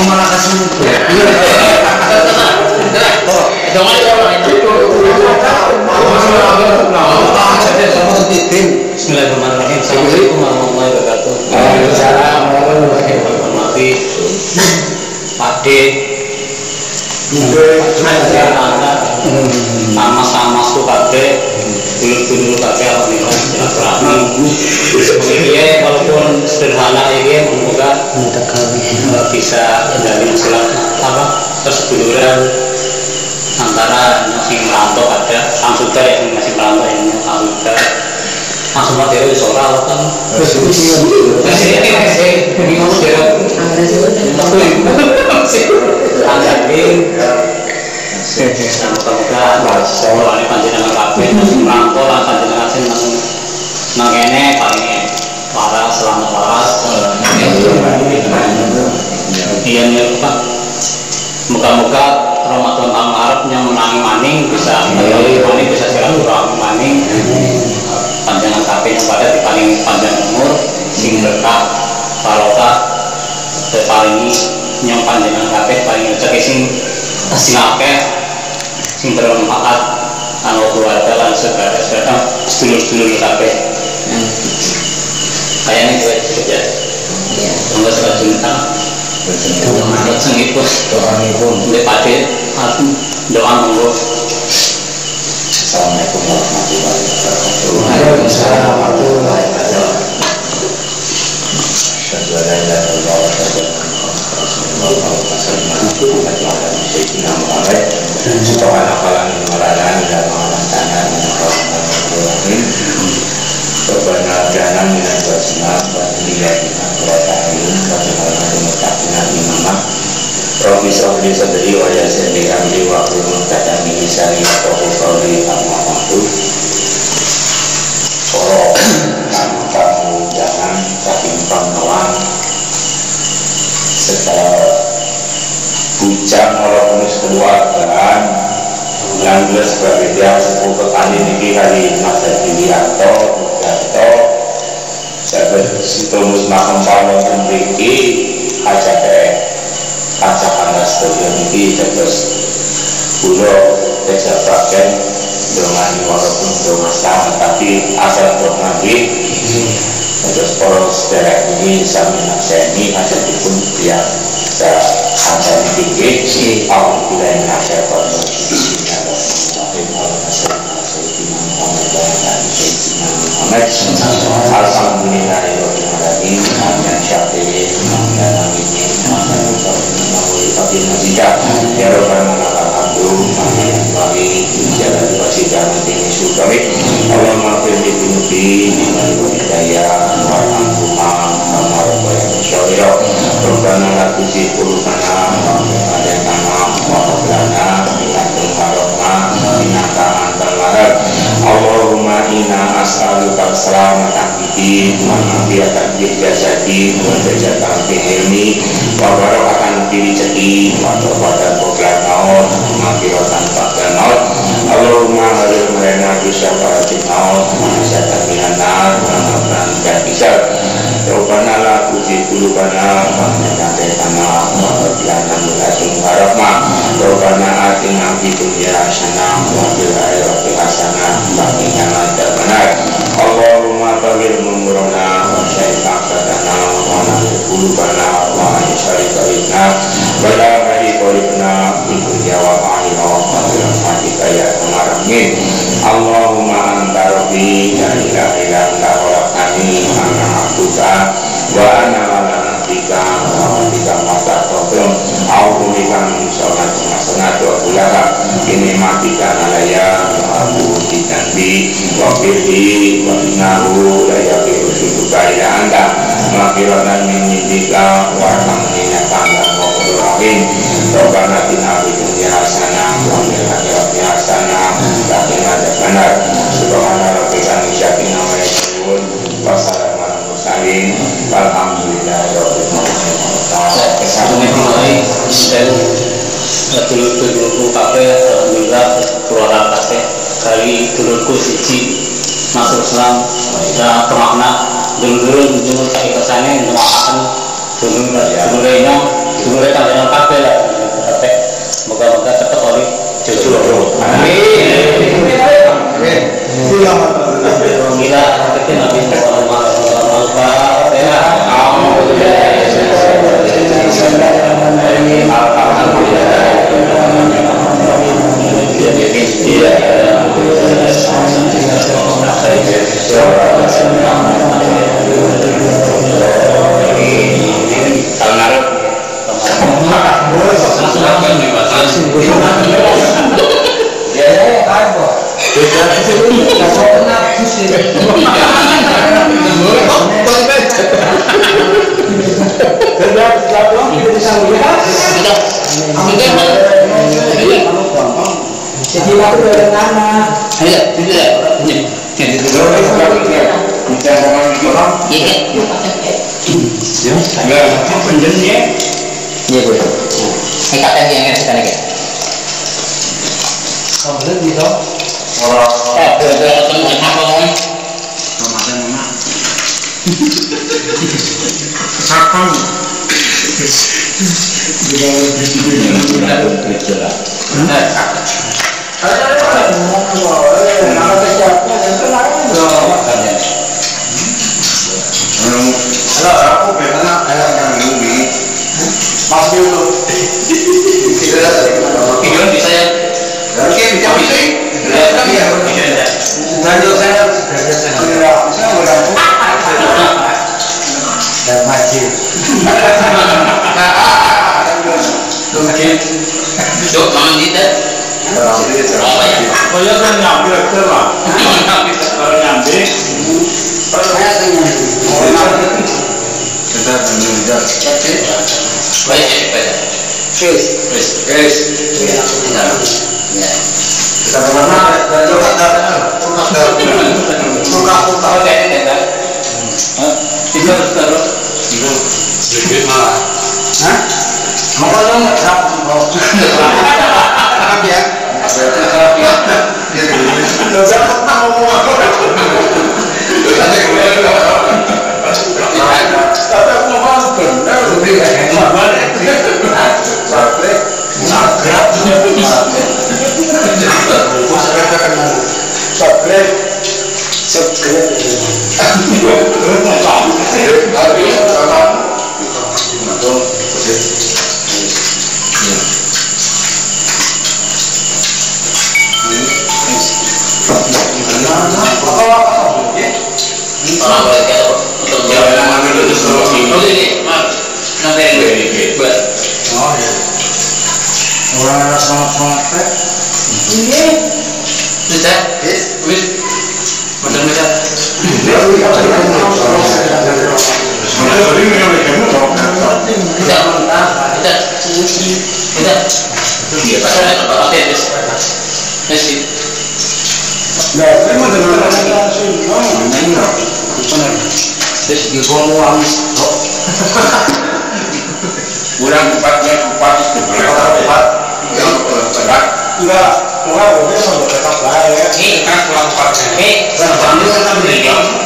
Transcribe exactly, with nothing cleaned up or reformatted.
malah kasih Bismillahirrahmanirrahim. Assalamualaikum warahmatullahi wabarakatuh. Waalaikumsalam warahmatullahi wabarakatuh. Pade sama-sama su pade dulu-dulu pade alhamdulillah silaturahmi. Ini walaupun sederhana ini semoga bisa menjadi masalah apa perseduluran antara masing merantau ada Samsudar yang masih merantau yang Samsudar langsung materi soal kan terus ini ini mau dia semoga semoga ini panjenengan kabeh merantau lan panjenengan sing nang kene paling waras selamat waras iya Pak. Moga-moga Ramadan tahun Arab yang menangi maning bisa melalui maning bisa silaturahmi maning panjangan kabeh pada di paling panjang umur sing berkah barokah paling yang panjangan kabeh paling rezeki sing sing akeh sing bermanfaat kanggo keluarga lan saudara-saudara sedulur-sedulur kabeh. Kayaknya gue cukup ya. Enggak salah cinta. Doa sengipun doa nipun ndek pade doa monggo. Assalamualaikum warahmatullahi wabarakatuh. Waalaikumsalam warahmatullahi wabarakatuh. Asyhadu an la ilaha illallah wa asyhadu anna Muhammadan rasulullah. Muhammad subhanahu wa ta'ala maradan dan maradan Bismillahirrahmanirrahim. Rabbana jana minal jasna wa ilaika ta'ala wa ta'ala mutaqina imamah. Rabbi sholli sadri wa yassir li amri wa hlul 'uqdatam min lisani yafqahu qawli. Amma ba'du. Para tamu undangan saking Pangkalan secara bujang walaupun keluargaan yang jelas sebagai dia sepuh kekali niki kali Mas Dilianto Darto sahabat situmus makam pawon mriki ajake kaca kanda studio niki terus kula kejabaken dengan walaupun dengan sama tapi asal bernabi terus poros derek ini sami nakseni ada pun dia ada tinggi si awal bila yang nasihat pada alhamdulillahirrahmanirrahim dan syafirin dan aminin ya Rabbana lakal hamdu kami jalan wasidah ini sukami Allahumma firli binubi wal hidayah wal hamdulillah wa rabbil syawira Rabbana la tuzigh qulubana ba'da idh hadaytana wa hab lana min ladunka rahmah innaka antal wahhab Allahumma inna as'aluka salamatan fid wa afiyatan fil jasadi wa najatan fil ilmi wa barakatan fil rizqi wa tawbatan qabla maut maghfiratan ba'da maut Allahumma hadir lana bi syafa'atil maut wa najatan minan nar wa amran dan hisab Rabbana la tuzigh qulubana ba'da idh hadaytana wa hab lana min ladunka rahmah Rabbana atina fid dunya hasanah wa fil akhirati hasanah wa qina adzabannar Allahumma tawil umurana wa syai'an aqdana wa nahir qulubana wa aishari qaribna wa la hari qaribna min dunya wa akhirah wa rahmatika ya arhamar Allahumma anta rabbi la ilaha illa anta khalaqtani ana abduka wa ana ala nabika wa abdika mastata'tum a'udzu bika min syarri ma sana'tu wa kulaka ini matika alaya wa abu ditanbi wa firli wa innahu la yaqiru syukuka ila anda maghfiratan min indika wa rahmatina ta'ala wa qurrahim Rabbana atina fid dunya hasanah wa fil akhirati hasanah wa qina adzabannar subhana rabbika rabbil izzati amma yasifun wa salamun alal mursalin walhamdulillahi rabbil alamin. Assalamualaikum dulur-dulurku kabeh alhamdulillah keluarga kabeh kali dulurku siji masuk Islam ya pemakna dulur-dulur dulur keikutane ndoakan dulur dulurnya dulur kalian Jadi waktu dari mana? Ayo, itu ya. Ini. Ini dulu. Kita ngomong di orang. Iya. Ya, enggak penjennya. Iya, Bu. Ini kata yang yang kita nih. Kamu di situ. Orang eh beda teman apa ngomong? Ramadan mana? Sakang. Dia di situ ya, udah kerja lah. Ada ada ngomong eh nama siapa dan kenapa makanya. Halo, aku pengen ayam yang ini. Mas dulu. Video bisa ya. Oke, bisa bisa. Ya, tapi ya bisa. Lanjut saya. Saya saya udah. Dan maju. Mungkin. Dok, jangan gitu. Oh ya, saya nyambil ke lah. Kalau nyambil, kalau saya tanya kita benar-benar. Baik, baik. Chris Wes, Guys, ya. kita kemana? Dan juga Buka-buka oke ya. Tiga terus. itu sedikit malah. hah? Mau dong enggak mau. Apa ya? Lo dapat tahu apa? Tapi aku mau benar lebih enak banget. Sampai nagrab. Sampai Subscribe. Orang boleh kita untuk jalan dulu terus. Oh ini, mas. Nanti ini buat. Oh ya. Orang ada semangat-semangat. Ini Bisa? Wis. Macam-macam. Bisa. Bisa. Bisa. Iya, pasal apa pakai wis. Wis. Nah, saya mau dengar terus di kolam kok kurang empatnya empat itu empat yang berat enggak enggak boleh sampai tetap lah ya ini kan kurang empat Eh, sama-sama kita beli.